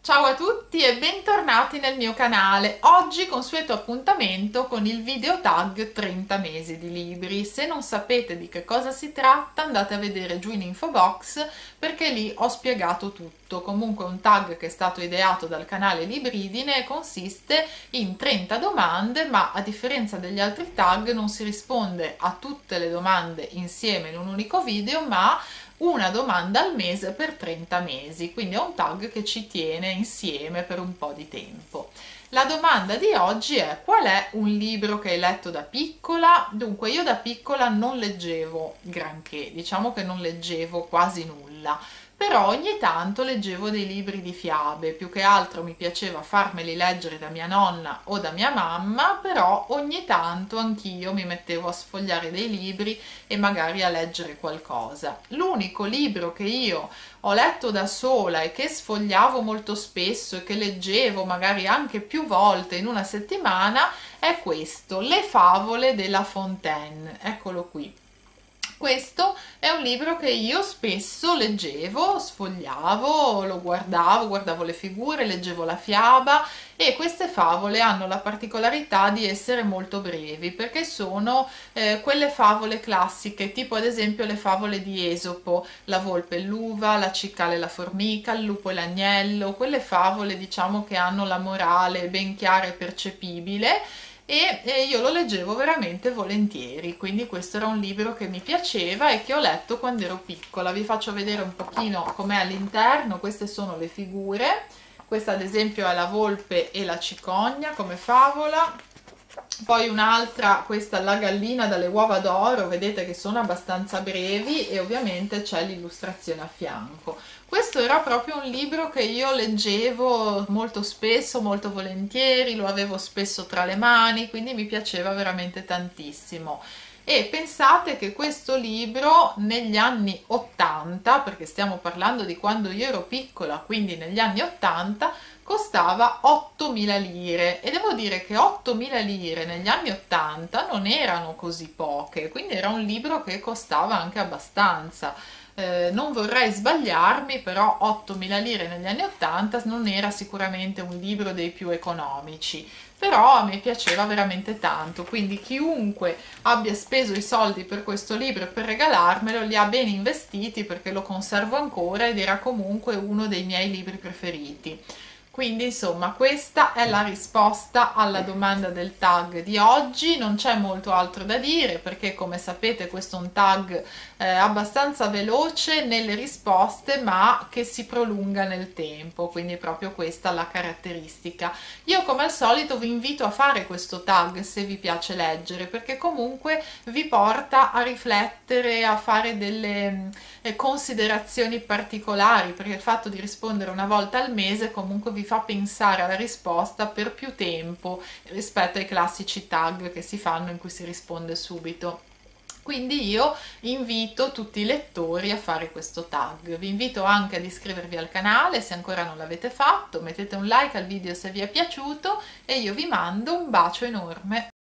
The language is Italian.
Ciao a tutti e bentornati nel mio canale. Oggi consueto appuntamento con il video tag 30 mesi di libri. Se non sapete di che cosa si tratta andate a vedere giù in info box perché lì ho spiegato tutto. Comunque è un tag che è stato ideato dal canale Libridine e consiste in 30 domande, ma a differenza degli altri tag non si risponde a tutte le domande insieme in un unico video, ma una domanda al mese per 30 mesi, quindi è un tag che ci tiene insieme per un po' di tempo. La domanda di oggi è: qual è un libro che hai letto da piccola? Dunque, io da piccola non leggevo granché, diciamo che non leggevo quasi nulla, però ogni tanto leggevo dei libri di fiabe. Più che altro mi piaceva farmeli leggere da mia nonna o da mia mamma, però ogni tanto anch'io mi mettevo a sfogliare dei libri e magari a leggere qualcosa. L'unico libro che io ho letto da sola e che sfogliavo molto spesso e che leggevo magari anche più volte in una settimana è questo, Le favole della Fontaine. Eccolo qui. Questo è un libro che io spesso leggevo, sfogliavo, lo guardavo, guardavo le figure, leggevo la fiaba, e queste favole hanno la particolarità di essere molto brevi perché sono quelle favole classiche, tipo ad esempio le favole di Esopo, la volpe e l'uva, la cicala e la formica, il lupo e l'agnello, quelle favole diciamo che hanno la morale ben chiara e percepibile. E io lo leggevo veramente volentieri, quindi questo era un libro che mi piaceva e che ho letto quando ero piccola. Vi faccio vedere un pochino com'è all'interno. Queste sono le figure, questa ad esempio è la volpe e la cicogna come favola, poi un'altra, questa la gallina dalle uova d'oro, vedete che sono abbastanza brevi e ovviamente c'è l'illustrazione a fianco. Questo era proprio un libro che io leggevo molto spesso, molto volentieri, lo avevo spesso tra le mani, quindi mi piaceva veramente tantissimo. E pensate che questo libro negli anni 80, perché stiamo parlando di quando io ero piccola, quindi negli anni 80, costava 8.000 lire, e devo dire che 8.000 lire negli anni 80 non erano così poche, quindi era un libro che costava anche abbastanza. Non vorrei sbagliarmi, però 8.000 lire negli anni 80 non era sicuramente un libro dei più economici, però a me piaceva veramente tanto, quindi chiunque abbia speso i soldi per questo libro per regalarmelo li ha ben investiti, perché lo conservo ancora ed era comunque uno dei miei libri preferiti. Quindi insomma questa è la risposta alla domanda del tag di oggi. Non c'è molto altro da dire perché, come sapete, questo è un tag abbastanza veloce nelle risposte ma che si prolunga nel tempo, quindi proprio questa è la caratteristica. Io come al solito vi invito a fare questo tag se vi piace leggere, perché comunque vi porta a riflettere, a fare delle considerazioni particolari, perché il fatto di rispondere una volta al mese comunque vi fa pensare alla risposta per più tempo rispetto ai classici tag che si fanno in cui si risponde subito. Quindi io invito tutti i lettori a fare questo tag. Vi invito anche ad iscrivervi al canale se ancora non l'avete fatto, mettete un like al video se vi è piaciuto e io vi mando un bacio enorme.